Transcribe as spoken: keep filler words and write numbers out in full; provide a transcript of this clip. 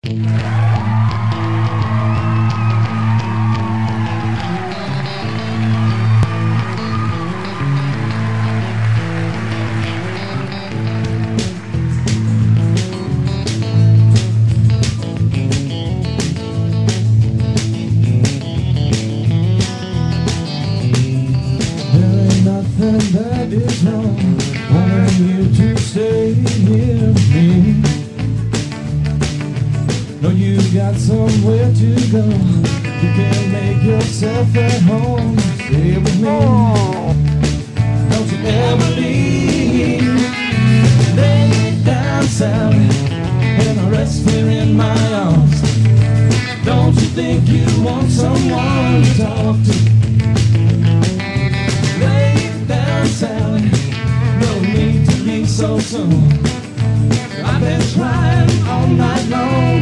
That is wrong. I want you to stay here with me. No, you got somewhere to go. You can make yourself at home. Stay with me. Don't you ever leave. Lay down, Sally, and rest here in my arms. Don't you think you want someone to talk to? Sally, no need to leave so soon. I've been trying all night long.